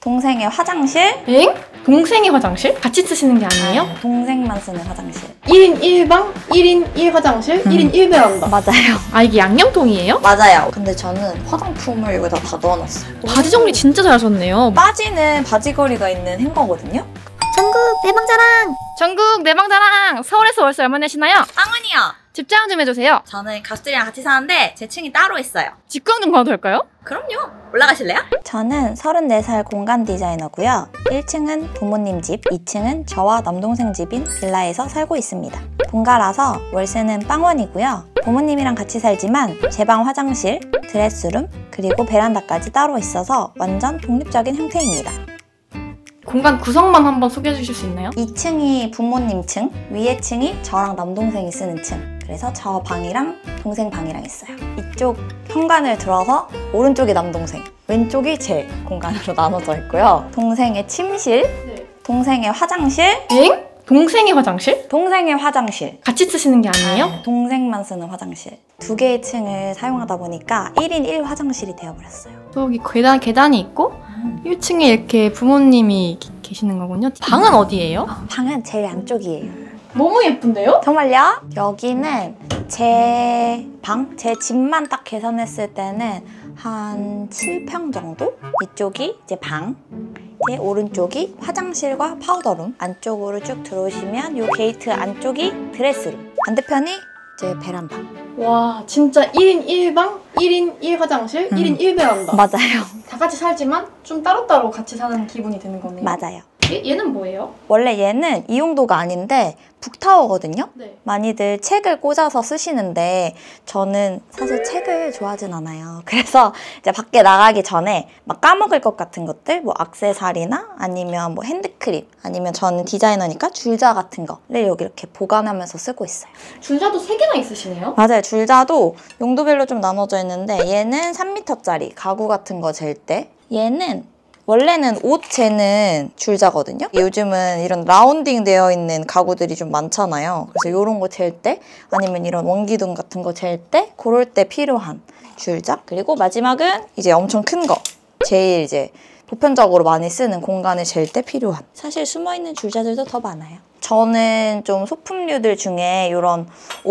동생의 화장실. 엥? 동생의 화장실? 같이 쓰시는 게 아니에요? 동생만 쓰는 화장실. 1인 1방, 1인 1화장실, 1인 1베란다. 맞아요. 아, 이게 양념통이에요? 맞아요. 근데 저는 화장품을 여기다 다 넣어놨어요. 바지 정리 진짜 잘하셨네요. 빠지는 바지걸이가 있는 행거거든요. 전국 내방자랑! 전국 내방자랑! 서울에서 월세 얼마 내시나요? 빵원이요. 집 자랑 좀 해주세요. 저는 가족들이랑 같이 사는데 제 층이 따로 있어요. 직광 좀 가도 될까요? 그럼요. 올라가실래요? 저는 34살 공간 디자이너고요. 1층은 부모님 집, 2층은 저와 남동생 집인 빌라에서 살고 있습니다. 본가라서 월세는 빵원이고요. 부모님이랑 같이 살지만 제 방 화장실, 드레스룸, 그리고 베란다까지 따로 있어서 완전 독립적인 형태입니다. 공간 구성만 한번 소개해 주실 수 있나요? 2층이 부모님 층, 위에 층이 저랑 남동생이 쓰는 층. 그래서 저 방이랑 동생 방이랑 있어요. 이쪽 현관을 들어서 오른쪽이 남동생, 왼쪽이 제 공간으로 나눠져 있고요. 동생의 침실, 동생의 화장실. 엥? 동생의 화장실? 동생의 화장실. 같이 쓰시는 게 아니에요? 동생만 쓰는 화장실. 두 개의 층을 사용하다 보니까 1인 1 화장실이 되어버렸어요. 여기 계단이 있고 1층에 이렇게 부모님이 계시는 거군요. 방은 어디예요? 방은 제일 안쪽이에요. 너무 예쁜데요? 정말요? 여기는 제 방, 제 집만 딱 계산했을 때는 한 7평 정도? 이쪽이 이제 방, 이제 오른쪽이 화장실과 파우더룸. 안쪽으로 쭉 들어오시면 이 게이트 안쪽이 드레스룸. 반대편이 이제 베란다. 와, 진짜 1인 1방, 1인 1화장실, 1인 1베란다. 맞아요. 다 같이 살지만 좀 따로따로 같이 사는 기분이 드는 거네요. 맞아요. 얘는 뭐예요? 원래 얘는 이 용도가 아닌데 북타워거든요? 네. 많이들 책을 꽂아서 쓰시는데 저는 사실 책을 좋아하진 않아요. 그래서 이제 밖에 나가기 전에 막 까먹을 것 같은 것들, 뭐 액세서리나 아니면 뭐 핸드크림, 아니면 저는 디자이너니까 줄자 같은 거를 여기 이렇게 보관하면서 쓰고 있어요. 줄자도 3개나 있으시네요? 맞아요. 줄자도 용도별로 좀 나눠져 있는데 얘는 3m짜리 가구 같은 거 잴 때, 얘는 원래는 옷 재는 줄자거든요. 요즘은 이런 라운딩 되어 있는 가구들이 좀 많잖아요. 그래서 이런 거 잴 때, 아니면 이런 원기둥 같은 거 잴 때 그럴 때 필요한 줄자. 그리고 마지막은 이제 엄청 큰 거, 제일 이제 보편적으로 많이 쓰는 공간을 잴 때 필요한. 사실 숨어있는 줄자들도 더 많아요. 저는 좀 소품류들 중에 이런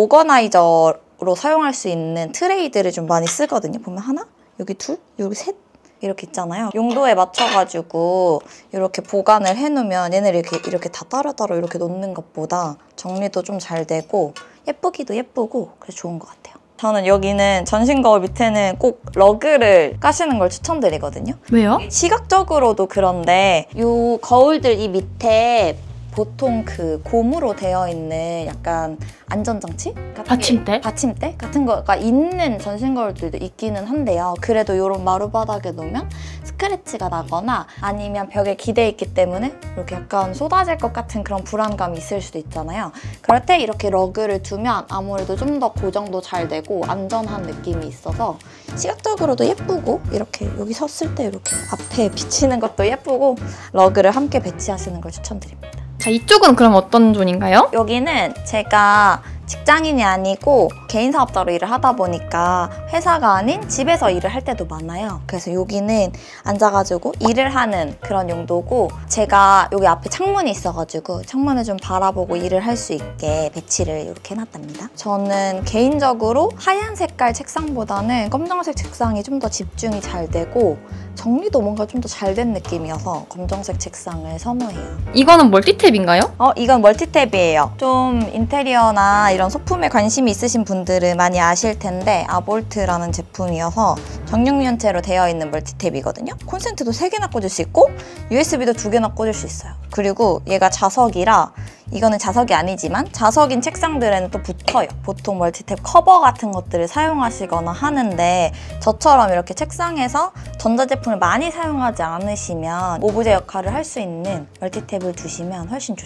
오거나이저로 사용할 수 있는 트레이들을 좀 많이 쓰거든요. 보면 하나, 여기 둘, 여기 셋, 이렇게 있잖아요. 용도에 맞춰가지고 이렇게 보관을 해놓으면 얘네를 이렇게 다 따로따로 이렇게 놓는 것보다 정리도 좀 잘 되고 예쁘기도 예쁘고 그래서 좋은 것 같아요. 저는 여기는 전신 거울 밑에는 꼭 러그를 까시는 걸 추천드리거든요. 왜요? 시각적으로도 그런데 이 거울들 이 밑에 보통 그 고무로 되어 있는 약간 안전장치? 받침대? 받침대 같은 거가 있는 전신 거울들도 있기는 한데요. 그래도 이런 마루바닥에 놓으면 스크래치가 나거나 아니면 벽에 기대 있기 때문에 이렇게 약간 쏟아질 것 같은 그런 불안감이 있을 수도 있잖아요. 그럴 때 이렇게 러그를 두면 아무래도 좀 더 고정도 잘 되고 안전한 느낌이 있어서 시각적으로도 예쁘고, 이렇게 여기 섰을 때 이렇게 앞에 비치는 것도 예쁘고 러그를 함께 배치하시는 걸 추천드립니다. 자, 이쪽은 그럼 어떤 존인가요? 여기는 제가 직장인이 아니고 개인 사업자로 일을 하다 보니까 회사가 아닌 집에서 일을 할 때도 많아요. 그래서 여기는 앉아가지고 일을 하는 그런 용도고, 제가 여기 앞에 창문이 있어가지고 창문을 좀 바라보고 일을 할 수 있게 배치를 이렇게 해놨답니다. 저는 개인적으로 하얀 색깔 책상보다는 검정색 책상이 좀 더 집중이 잘 되고 정리도 뭔가 좀 더 잘 된 느낌이어서 검정색 책상을 선호해요. 이거는 멀티탭인가요? 이건 멀티탭이에요. 좀 인테리어나 이런 소품에 관심이 있으신 분들은 많이 아실 텐데 아볼트라는 제품이어서 정육면체로 되어 있는 멀티탭이거든요. 콘센트도 3개나 꽂을 수 있고 USB도 2개나 꽂을 수 있어요. 그리고 얘가 자석이라, 이거는 자석이 아니지만 자석인 책상들에는 또 붙어요. 보통 멀티탭 커버 같은 것들을 사용하시거나 하는데 저처럼 이렇게 책상에서 전자제품을 많이 사용하지 않으시면 오브제 역할을 할 수 있는 멀티탭을 두시면 훨씬 좋죠.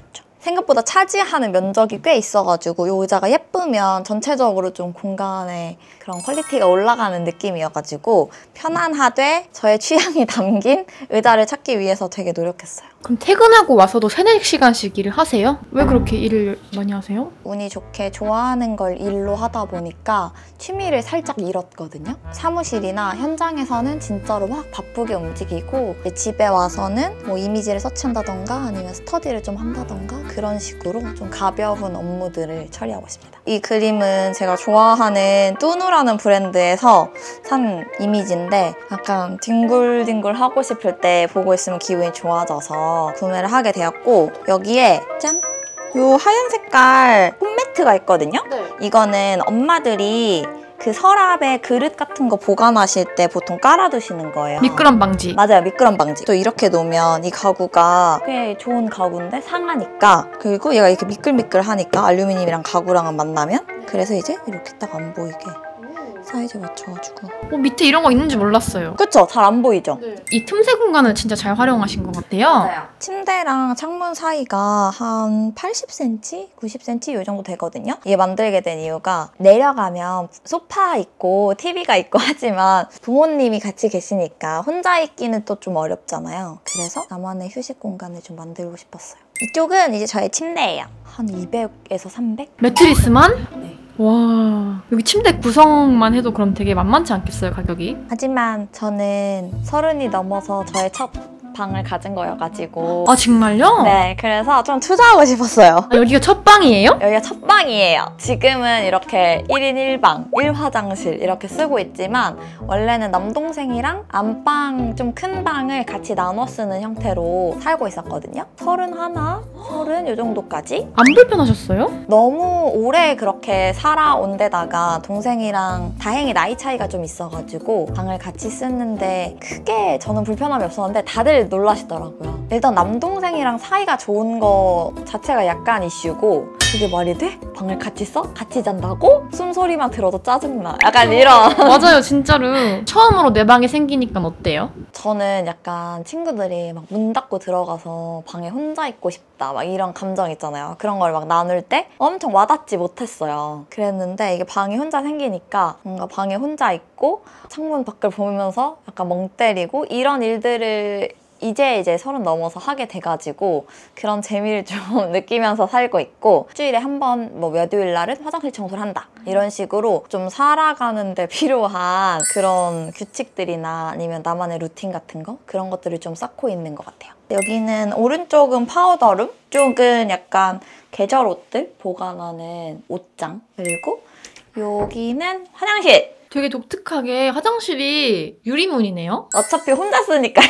생각보다 차지하는 면적이 꽤 있어가지고 이 의자가 예쁘면 전체적으로 좀 공간에 그런 퀄리티가 올라가는 느낌이어가지고 편안하되 저의 취향이 담긴 의자를 찾기 위해서 되게 노력했어요. 그럼 퇴근하고 와서도 3-4시간씩 일을 하세요? 왜 그렇게 일을 많이 하세요? 운이 좋게 좋아하는 걸 일로 하다 보니까 취미를 살짝 잃었거든요. 사무실이나 현장에서는 진짜로 막 바쁘게 움직이고 집에 와서는 뭐 이미지를 서치한다던가 아니면 스터디를 좀 한다던가 그런 식으로 좀 가벼운 업무들을 처리하고 있습니다. 이 그림은 제가 좋아하는 뚜누라는 브랜드에서 산 이미지인데 약간 뒹굴뒹굴 하고 싶을 때 보고 있으면 기분이 좋아져서 구매를 하게 되었고 여기에 짠! 요 하얀 색깔 홈매트가 있거든요? 이거는 엄마들이 그 서랍에 그릇 같은 거 보관하실 때 보통 깔아두시는 거예요. 미끄럼 방지. 맞아요. 미끄럼 방지. 또 이렇게 놓으면 이 가구가 꽤 좋은 가구인데 상하니까 그리고 얘가 이렇게 미끌미끌하니까 알루미늄이랑 가구랑은 만나면 그래서 이제 이렇게 딱 안 보이게 사이즈 맞춰가지고 밑에 이런 거 있는지 몰랐어요. 그쵸? 잘 안 보이죠? 이 틈새 공간을 진짜 잘 활용하신 것 같아요. 침대랑 창문 사이가 한 80cm? 90cm 이 정도 되거든요. 이게 만들게 된 이유가 내려가면 소파 있고 TV가 있고 하지만 부모님이 같이 계시니까 혼자 있기는 또 좀 어렵잖아요. 그래서 나만의 휴식 공간을 좀 만들고 싶었어요. 이쪽은 이제 저의 침대예요. 한 200에서 300? 매트리스만? 네. 와, 여기 침대 구성만 해도 그럼 되게 만만치 않겠어요, 가격이? 하지만 저는 30이 넘어서 저의 첫 방을 가진 거여가지고 아, 정말요? 네, 그래서 좀 투자하고 싶었어요. 아, 여기가 첫 방이에요? 여기가 첫 방이에요. 지금은 이렇게 1인 1방, 1화장실 이렇게 쓰고 있지만 원래는 남동생이랑 안방 좀 큰 방을 같이 나눠 쓰는 형태로 살고 있었거든요. 31, 30 이 정도까지. 안 불편하셨어요? 너무 오래 그렇게 살아온 데다가 동생이랑 다행히 나이 차이가 좀 있어가지고 방을 같이 쓰는데 크게 저는 불편함이 없었는데 다들 놀라시더라고요. 일단 남동생이랑 사이가 좋은 거 자체가 약간 이슈고 그게 말이 돼? 방을 같이 써? 같이 잔다고? 숨소리만 들어도 짜증나. 약간 이런. 맞아요, 진짜로. 처음으로 내 방이 생기니까 어때요? 저는 약간 친구들이 막 문 닫고 들어가서 방에 혼자 있고 싶다 막 이런 감정 있잖아요. 그런 걸 막 나눌 때 엄청 와닿지 못했어요. 그랬는데 이게 방이 혼자 생기니까 뭔가 방에 혼자 있고 창문 밖을 보면서 약간 멍 때리고 이런 일들을 이제 30 넘어서 하게 돼가지고 그런 재미를 좀 느끼면서 살고 있고 일주일에 한 번 뭐 몇 요일 날은 화장실 청소를 한다 이런 식으로 좀 살아가는데 필요한 그런 규칙들이나 아니면 나만의 루틴 같은 거 그런 것들을 좀 쌓고 있는 것 같아요. 여기는 오른쪽은 파우더룸, 쪽은 약간 계절 옷들 보관하는 옷장, 그리고 여기는 화장실! 되게 독특하게 화장실이 유리문이네요? 어차피 혼자 쓰니까요.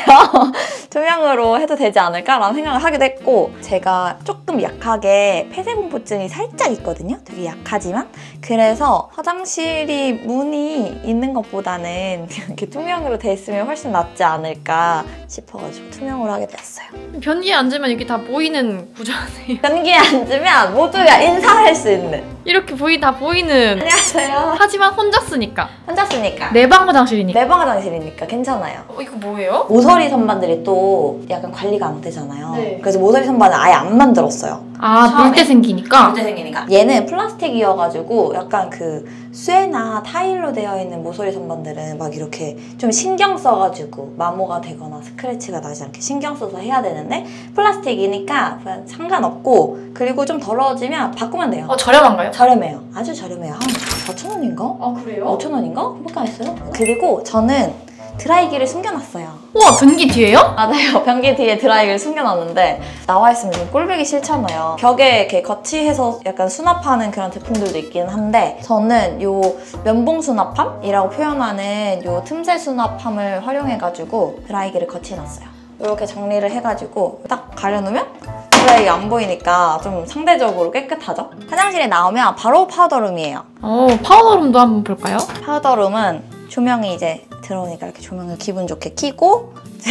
투명으로 해도 되지 않을까라는 생각을 하기도 했고 제가 조금 약하게 폐쇄공포증이 살짝 있거든요. 되게 약하지만 그래서 화장실이 문이 있는 것보다는 이렇게 투명으로 돼 있으면 훨씬 낫지 않을까 싶어가지고 투명으로 하게 되었어요. 변기에 앉으면 이게 다 보이는 구조네요. 변기에 앉으면 모두가 인사할 수 있는. 이렇게 다 보이는. 안녕하세요. 하지만 혼자 쓰니까. 혼자 쓰니까. 내방 화장실이니까. 내방 화장실이니까 괜찮아요. 이거 뭐예요? 모서리 선반들이 또 약간 관리가 안 되잖아요. 네. 그래서 모서리 선반을 아예 안 만들었어요. 아, 처음에. 물때 생기니까? 문제 생기니까. 얘는 플라스틱이어가지고 약간 그 쇠나 타일로 되어 있는 모서리 선반들은 막 이렇게 좀 신경 써가지고 마모가 되거나 스크래치가 나지 않게 신경 써서 해야 되는데 플라스틱이니까 상관없고 그리고 좀 더러워지면 바꾸면 돼요. 저렴한가요? 저렴해요. 아주 저렴해요. 한 4,000원인가? 아, 그래요? 5,000원인가? 그밖에 안 했어요. 그리고 저는 드라이기를 숨겨놨어요. 우와, 변기 뒤에요? 맞아요. 변기 뒤에 드라이기를 숨겨놨는데 나와 있으면 좀 꼴보기 싫잖아요. 벽에 이렇게 거치해서 약간 수납하는 그런 제품들도 있긴 한데 저는 요 면봉 수납함이라고 표현하는 요 틈새 수납함을 활용해가지고 드라이기를 거치해놨어요. 이렇게 정리를 해가지고 딱 가려놓으면 드라이기 안 보이니까 좀 상대적으로 깨끗하죠? 화장실에 나오면 바로 파우더룸이에요. 파우더룸도 한번 볼까요? 파우더룸은 조명이 이제 들어오니까 이렇게 조명을 기분 좋게 켜고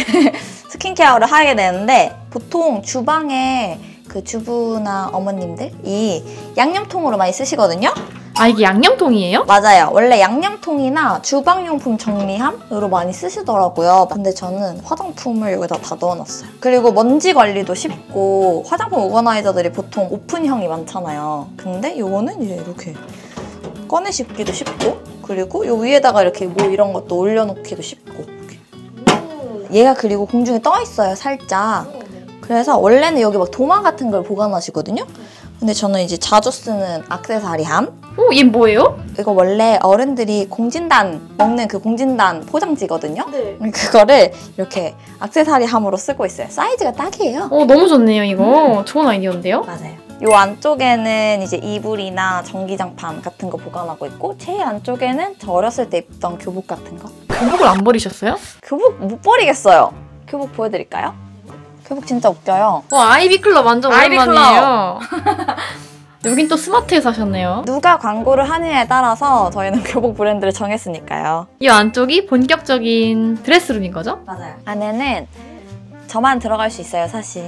스킨케어를 하게 되는데 보통 주방에 그 주부나 어머님들이 양념통으로 많이 쓰시거든요. 아, 이게 양념통이에요? 맞아요. 원래 양념통이나 주방용품 정리함으로 많이 쓰시더라고요. 근데 저는 화장품을 여기다 다 넣어놨어요. 그리고 먼지 관리도 쉽고 화장품 오거나이저들이 보통 오픈형이 많잖아요. 근데 이거는 이제 이렇게 꺼내 씹기도 쉽고 그리고 요 위에다가 이렇게 뭐 이런 것도 올려놓기도 쉽고 이렇게. 얘가 그리고 공중에 떠 있어요, 살짝. 그래서 원래는 여기 막 도마 같은 걸 보관하시거든요. 근데 저는 이제 자주 쓰는 액세서리함. 오, 얘 뭐예요? 이거 원래 어른들이 공진단 먹는 그 공진단 포장지거든요. 네. 그거를 이렇게 액세서리함으로 쓰고 있어요. 사이즈가 딱이에요. 너무 좋네요, 이거. 좋은 아이디어인데요? 맞아요. 이 안쪽에는 이제 이불이나 전기장판 같은 거 보관하고 있고 제일 안쪽에는 저 어렸을 때 입던 교복 같은 거. 교복을 안 버리셨어요? 교복 못 버리겠어요. 교복 보여드릴까요? 교복 진짜 웃겨요. 아이비 클럽 완전 아이비 오랜만이에요. 여긴 또 스마트에서 하셨네요. 누가 광고를 하느냐에 따라서 저희는 교복 브랜드를 정했으니까요. 이 안쪽이 본격적인 드레스룸인 거죠? 맞아요. 안에는 저만 들어갈 수 있어요, 사실.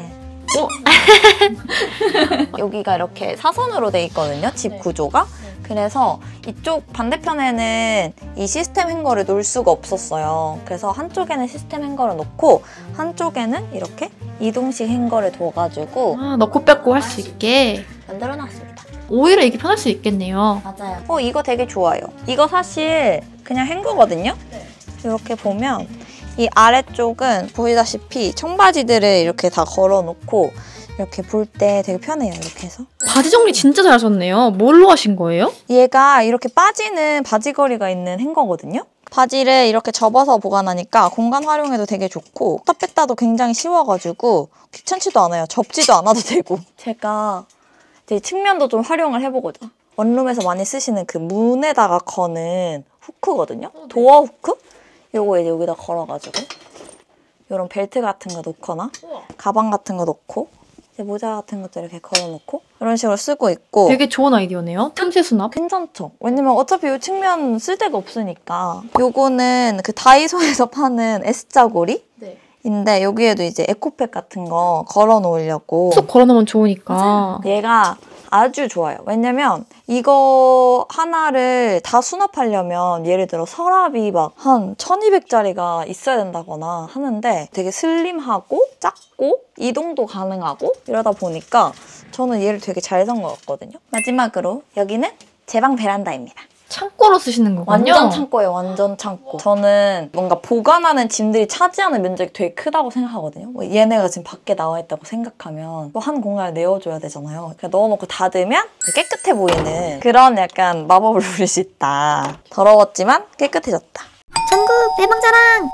여기가 이렇게 사선으로 돼 있거든요, 집 구조가. 그래서 이쪽 반대편에는 이 시스템 행거를 놓을 수가 없었어요. 그래서 한쪽에는 시스템 행거를 놓고 한쪽에는 이렇게 이동식 행거를 둬가지고 넣고 뺏고 할 수 있게 만들어놨습니다. 오히려 이게 편할 수 있겠네요. 맞아요. 이거 되게 좋아요. 이거 사실 그냥 행거거든요. 이렇게 보면 이 아래쪽은 보이다시피 청바지들을 이렇게 다 걸어놓고 이렇게 볼 때 되게 편해요, 이렇게 해서. 바지 정리 진짜 잘하셨네요. 뭘로 하신 거예요? 얘가 이렇게 빠지는 바지걸이가 있는 행거거든요. 바지를 이렇게 접어서 보관하니까 공간 활용에도 되게 좋고 뺐다 뺐다도 굉장히 쉬워가지고 귀찮지도 않아요. 접지도 않아도 되고. 제가 이제 측면도 좀 활용을 해보고자. 원룸에서 많이 쓰시는 그 문에다가 거는 후크거든요. 도어 후크? 요거 이제 여기다 걸어가지고 이런 벨트 같은 거 놓거나 가방 같은 거 놓고 이제 모자 같은 것도 이렇게 걸어놓고 이런 식으로 쓰고 있고 되게 좋은 아이디어네요. 틈새 수납. 괜찮죠? 왜냐면 어차피 이 측면 쓸 데가 없으니까. 요거는 그 다이소에서 파는 S자고리? 네. 인데 여기에도 이제 에코백 같은 거 걸어 놓으려고. 쏙 걸어놓으면 좋으니까. 얘가 아주 좋아요. 왜냐면 이거 하나를 다 수납하려면 예를 들어 서랍이 막 한 1200짜리가 있어야 된다거나 하는데 되게 슬림하고 작고 이동도 가능하고 이러다 보니까 저는 얘를 되게 잘 산 것 같거든요. 마지막으로 여기는 제 방 베란다입니다. 창고로 쓰시는 거군요. 완전 창고예요. 완전 창고. 저는 뭔가 보관하는 짐들이 차지하는 면적이 되게 크다고 생각하거든요. 뭐 얘네가 지금 밖에 나와 있다고 생각하면 또 한 공간을 내어줘야 되잖아요. 그냥 넣어놓고 닫으면 깨끗해 보이는 그런 약간 마법을 부릴 수 있다. 더러웠지만 깨끗해졌다. 전국 내방자랑.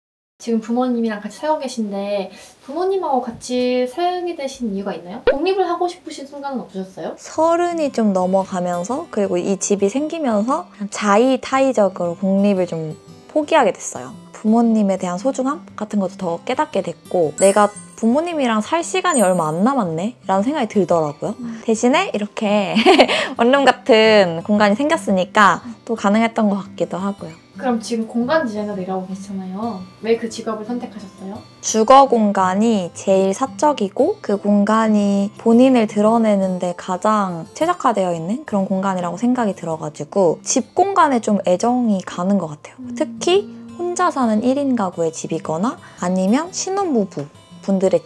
지금 부모님이랑 같이 살고 계신데 부모님하고 같이 살게 되신 이유가 있나요? 독립을 하고 싶으신 순간은 없으셨어요? 30이 좀 넘어가면서 그리고 이 집이 생기면서 자의타의적으로 독립을 좀 포기하게 됐어요. 부모님에 대한 소중함 같은 것도 더 깨닫게 됐고 내가 부모님이랑 살 시간이 얼마 안 남았네? 라는 생각이 들더라고요. 대신에 이렇게 원룸 같은 공간이 생겼으니까 또 가능했던 것 같기도 하고요. 그럼 지금 공간 디자이너로 일하고 계시잖아요. 왜 그 직업을 선택하셨어요? 주거 공간이 제일 사적이고 그 공간이 본인을 드러내는데 가장 최적화되어 있는 그런 공간이라고 생각이 들어가지고 집 공간에 좀 애정이 가는 것 같아요. 특히 혼자 사는 1인 가구의 집이거나 아니면 신혼부부 분들의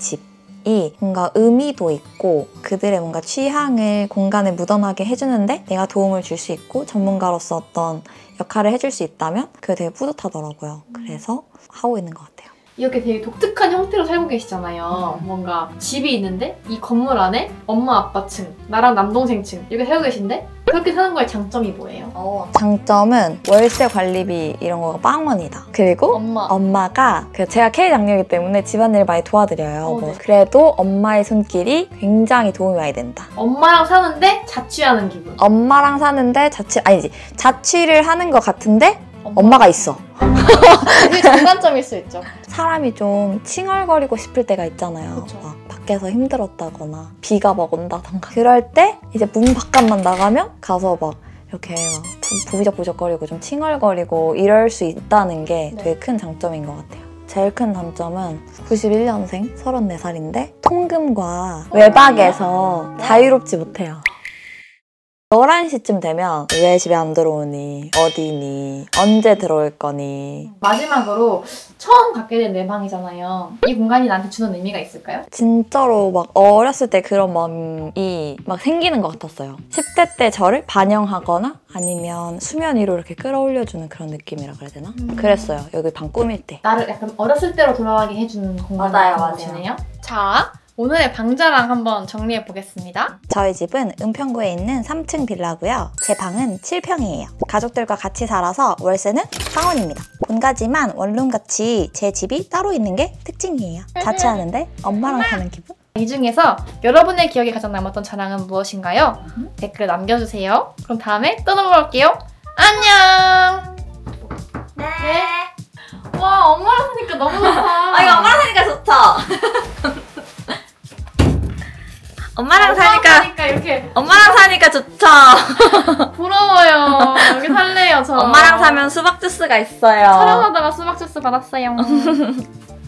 집이 뭔가 의미도 있고 그들의 뭔가 취향을 공간에 묻어나게 해주는데 내가 도움을 줄 수 있고 전문가로서 어떤 역할을 해줄 수 있다면 그게 되게 뿌듯하더라고요. 그래서 하고 있는 것 같아요. 이렇게 되게 독특한 형태로 살고 계시잖아요. 뭔가 집이 있는데 이 건물 안에 엄마 아빠 층, 나랑 남동생 층 이렇게 살고 계신데 그렇게 사는 거의 장점이 뭐예요? 장점은 월세 관리비 이런 거가 빵원이다. 그리고 엄마가 제가 K 장녀이기 때문에 집안일 많이 도와드려요. 네. 그래도 엄마의 손길이 굉장히 도움이 많이 된다. 엄마랑 사는데 자취하는 기분. 엄마랑 사는데 자취를 하는 것 같은데 엄마가 있어. 그게 장단점일 수 있죠. 사람이 좀 칭얼거리고 싶을 때가 있잖아요. 그쵸. 막 밖에서 힘들었다거나 비가 막 온다던가 그럴 때 이제 문 바깥만 나가면 가서 막 이렇게 막 부비적부적거리고 좀 칭얼거리고 이럴 수 있다는 게 되게 큰 장점인 것 같아요. 제일 큰 단점은 91년생 34살인데 통금과 외박에서 자유롭지 못해요. 11시쯤 되면 왜 집에 안 들어오니? 어디니? 언제 들어올 거니? 마지막으로 처음 갖게 된 내 방이잖아요. 이 공간이 나한테 주는 의미가 있을까요? 진짜로 막 어렸을 때 그런 마음이 막 생기는 것 같았어요. 10대 때 저를 반영하거나 아니면 수면 위로 이렇게 끌어올려주는 그런 느낌이라 그래야 되나? 그랬어요. 여기 방 꾸밀 때. 나를 약간 어렸을 때로 돌아가게 해주는 공간 같은 곳이네요. 자, 오늘의 방자랑 한번 정리해 보겠습니다. 저희 집은 은평구에 있는 3층 빌라고요. 제 방은 7평이에요. 가족들과 같이 살아서 월세는 4원입니다. 본가지만 원룸같이 제 집이 따로 있는 게 특징이에요. 자취하는데 엄마랑 사는 기분? 이 중에서 여러분의 기억에 가장 남았던 자랑은 무엇인가요? 댓글 남겨주세요. 그럼 다음에 또 놀러 올게요. 안녕! 네. 와, 엄마랑 사니까 너무 좋다. 이거 엄마랑 사니까 좋죠? 엄마랑 사니까 이렇게 엄마랑 사니까 좋죠. 부러워요. 여기 살래요, 저. 엄마랑 사면 수박 주스가 있어요. 촬영하다가 수박 주스 받았어요.